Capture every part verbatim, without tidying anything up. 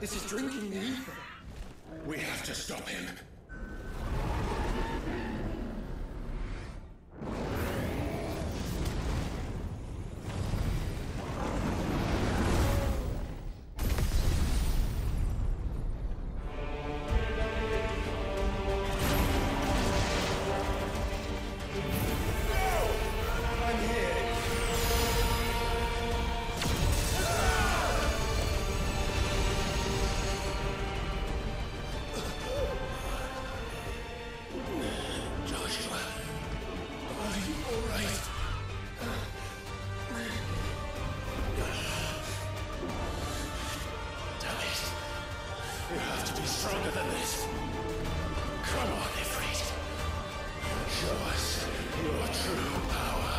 This is drinking the ether. We have to stop him. Stronger than this. Come on, Ifrit. Show us your true power.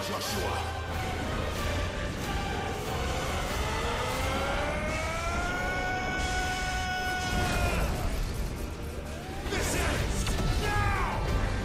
Joshua! This ends now!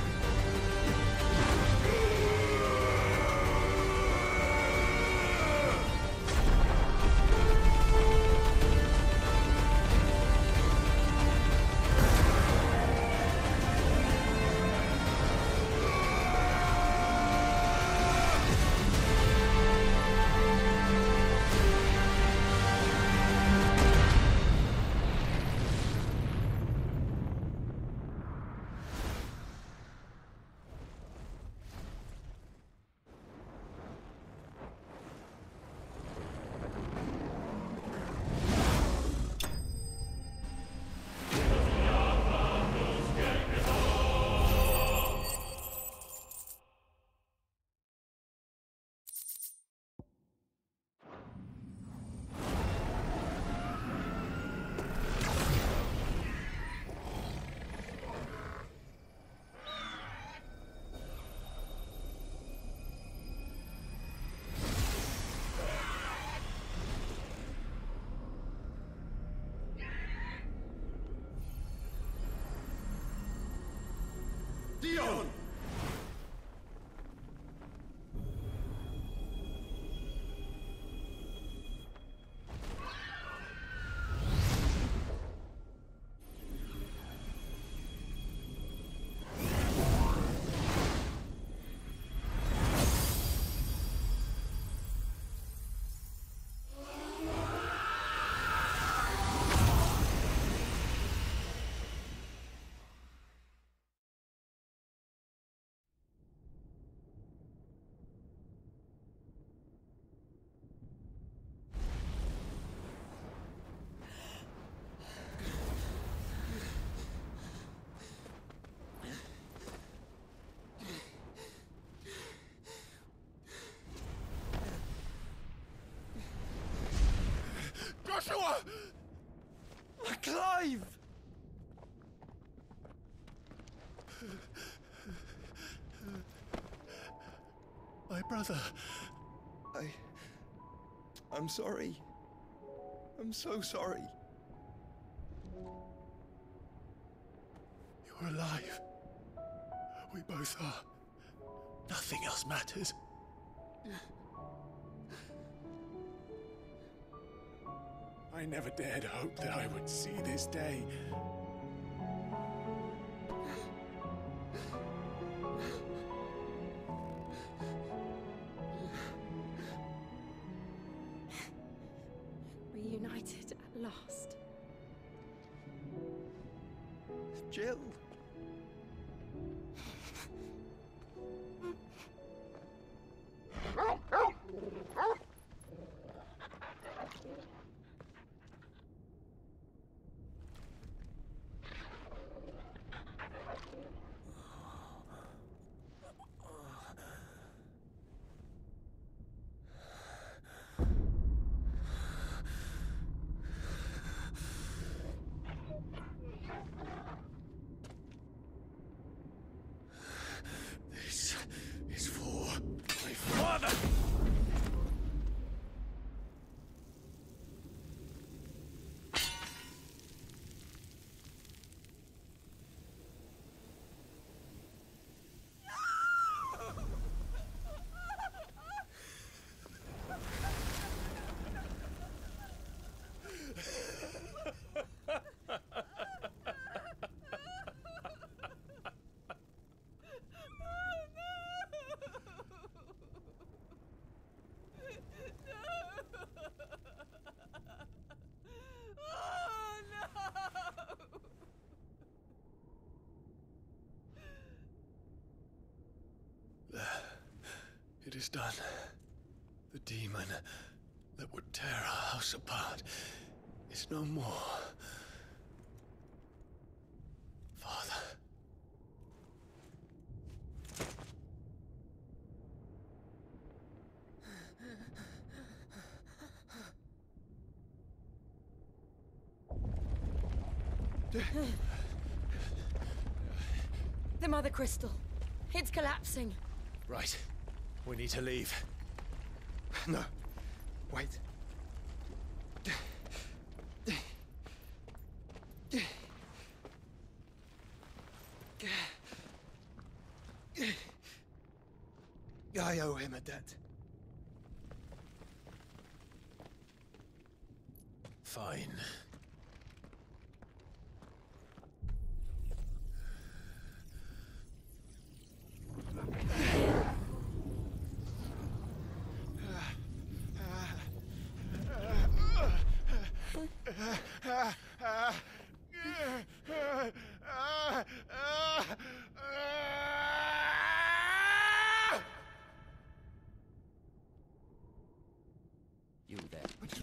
Dion! Joshua! Clive! My brother. I... I'm sorry. I'm so sorry. You're alive. We both are. Nothing else matters. I never dared hope that I would see this day. Reunited at last. Jill. This is for my father! It is done. The demon that would tear our house apart is no more. Father. The Mother Crystal. It's collapsing. Right. We need to leave. No. Wait. I owe him a debt. Fine. You there.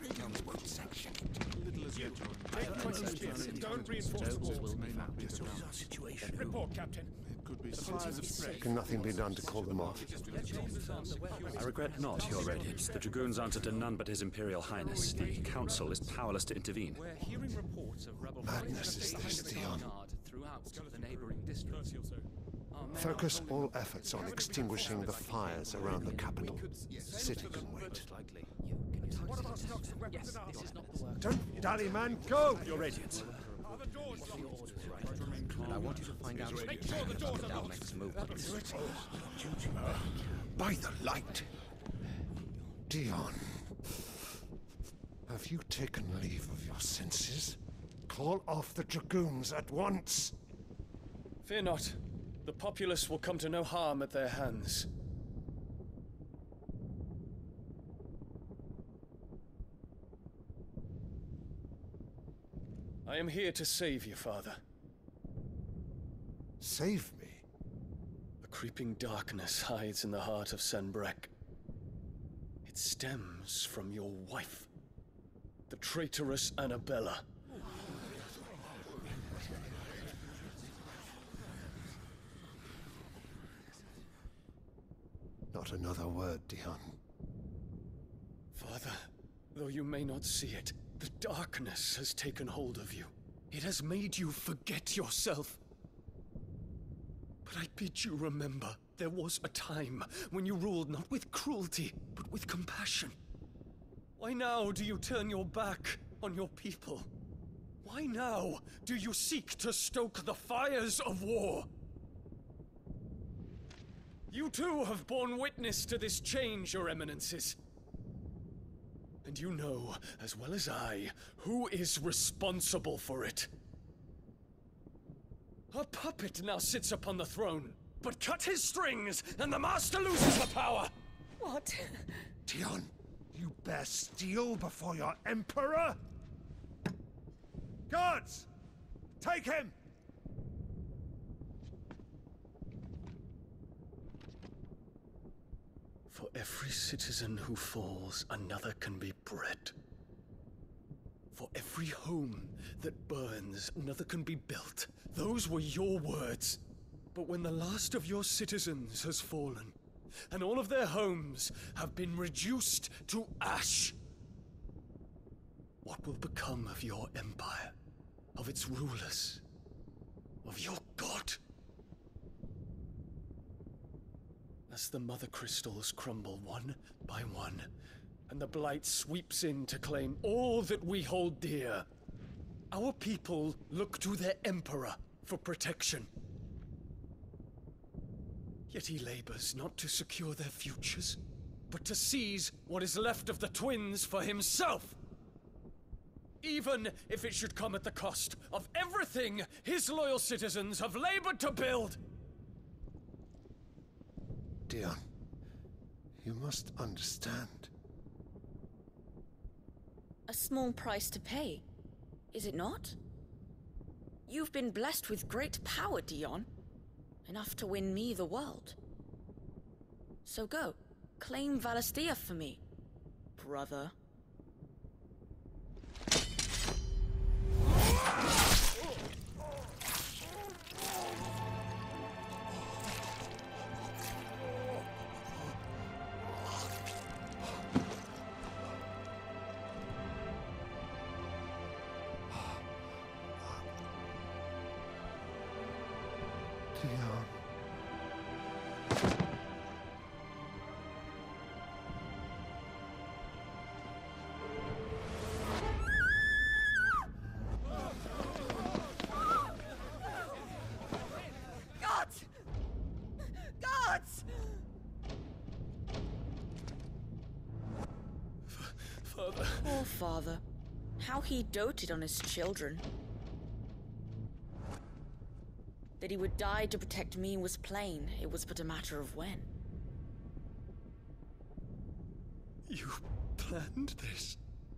Don't reinforce the walls. Will be found. Situation. Report, Captain. It could be supplies of spray. Can nothing be done to call them off? I regret not, Your Radiance. The Dragoons answer to none but His Imperial Highness. The Council is powerless to intervene. We're hearing reports of rebel Madness is this, Dion. throughout the neighboring districts. Our men Focus are all efforts on extinguishing the fires around the capital. City can wait. likely. You can you What about stocks of weapons Yes, and armor? this is not the work. Don't dally, man, go! Your Radiance. Are the doors locked? And I want you to find out Make sure the doors are our locked. next move. By the light! Dion, have you taken leave of your senses? Call off the Dragoons at once! Fear not. The populace will come to no harm at their hands. I am here to save you, Father. Save me? A creeping darkness hides in the heart of Sanbreque. It stems from your wife, the traitorous Annabella. Not another word, Dion. Father, though you may not see it, the darkness has taken hold of you. It has made you forget yourself. But I bid you remember, there was a time when you ruled not with cruelty, but with compassion. Why now do you turn your back on your people? Why now do you seek to stoke the fires of war? You too have borne witness to this change, Your Eminences. And you know, as well as I, who is responsible for it. A puppet now sits upon the throne, but cut his strings, and the master loses the power! What? Dion, you bear steel before your Emperor? Guards! Take him! For every citizen who falls, another can be bred. For every home that burns, another can be built. Those were your words. But when the last of your citizens has fallen, and all of their homes have been reduced to ash, what will become of your empire, of its rulers, of your god? As the mother crystals crumble one by one, and the blight sweeps in to claim all that we hold dear, our people look to their emperor for protection. Yet he labors not to secure their futures, but to seize what is left of the twins for himself. Even if it should come at the cost of everything his loyal citizens have labored to build. Dion, you must understand. A small price to pay, is it not? You've been blessed with great power, Dion. Enough to win me the world. So go, claim Valisthea for me, brother. Dion. Poor father. How he doted on his children. That he would die to protect me was plain. It was but a matter of when. You planned this?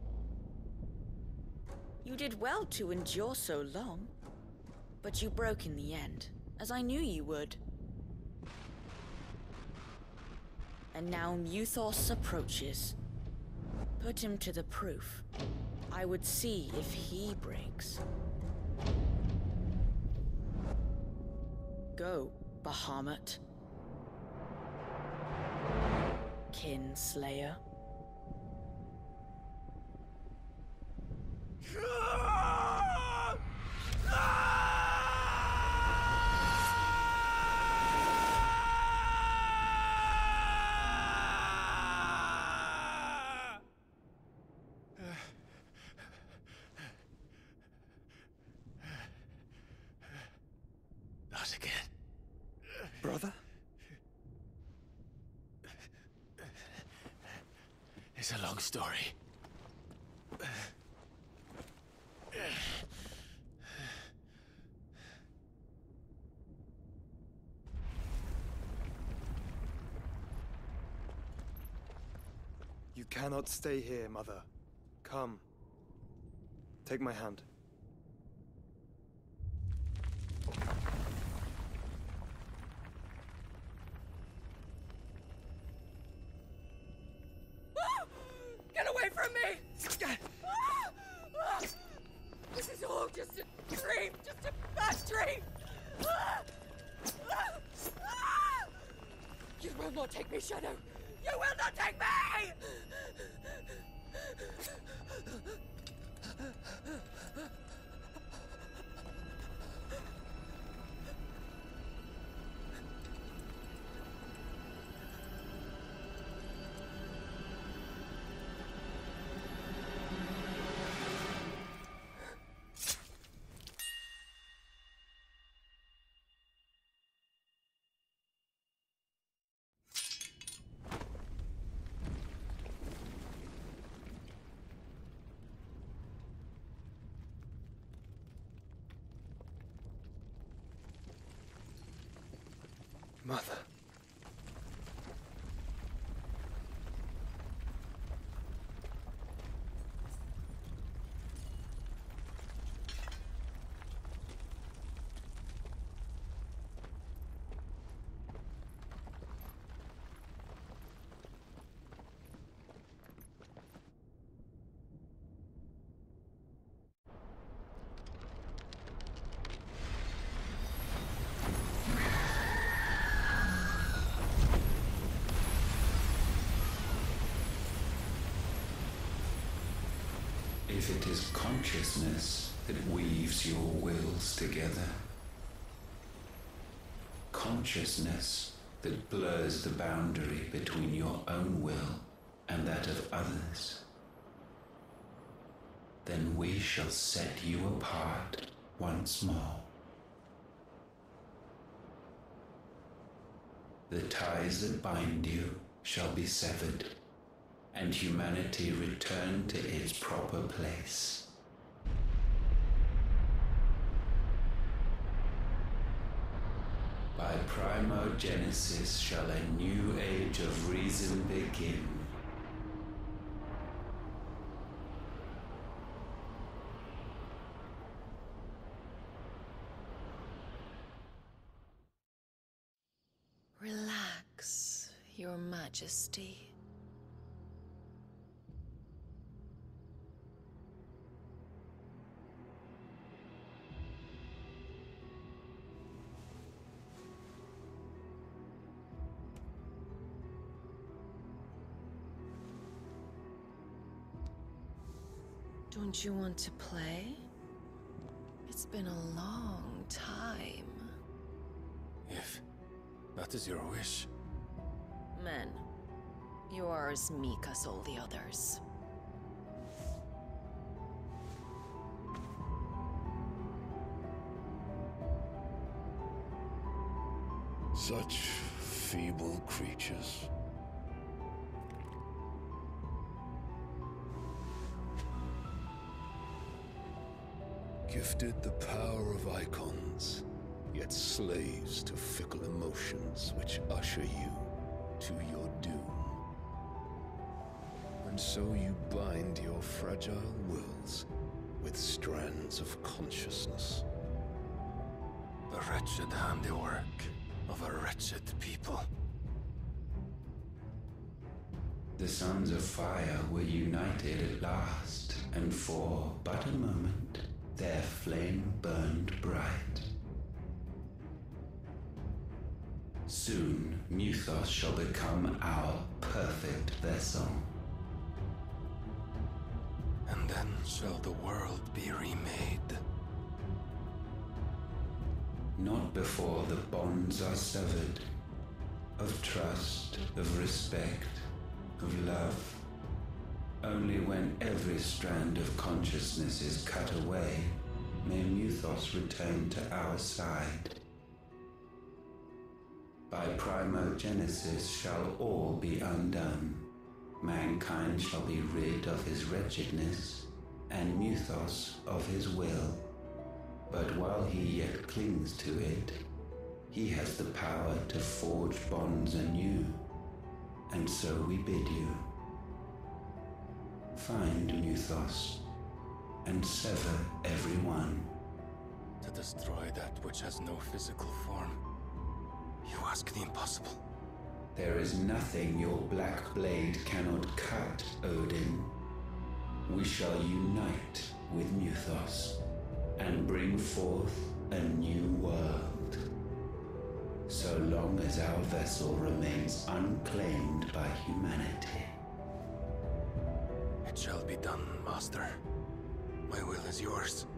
You did well to endure so long. But you broke in the end, as I knew you would. And now Muthos approaches. Put him to the proof. I would see if he breaks. Go, Bahamut. Kinslayer. Not again. Brother? It's a long story. You cannot stay here, Mother. Come. Take my hand. Get away from me! This is all just a dream, just a bad dream! You will not take me, Shadow! You will not take me! Mother. If it is consciousness that weaves your wills together, consciousness that blurs the boundary between your own will and that of others, then we shall set you apart once more. The ties that bind you shall be severed, and humanity return to its proper place. By primogenesis shall a new age of reason begin. Relax, Your Majesty. Don't you want to play? It's been a long time. If that is your wish. Men, you are as meek as all the others. Such feeble creatures. Gifted the power of icons, yet slaves to fickle emotions which usher you to your doom. And so you bind your fragile wills with strands of consciousness. The wretched handiwork of a wretched people. The Sons of Fire were united at last, and for but a moment, their flame burned bright. Soon, Muthos shall become our perfect vessel. And then shall the world be remade. Not before the bonds are severed, of trust, of respect, of love. Only when every strand of consciousness is cut away, may Muthos return to our side. By primogenesis shall all be undone. Mankind shall be rid of his wretchedness, and Muthos of his will. But while he yet clings to it, he has the power to forge bonds anew. And so we bid you, find Muthos, and sever every one. To destroy that which has no physical form, you ask the impossible. There is nothing your black blade cannot cut, Odin. We shall unite with Muthos, and bring forth a new world. So long as our vessel remains unclaimed by humanity. It shall be done, Master. My will is yours.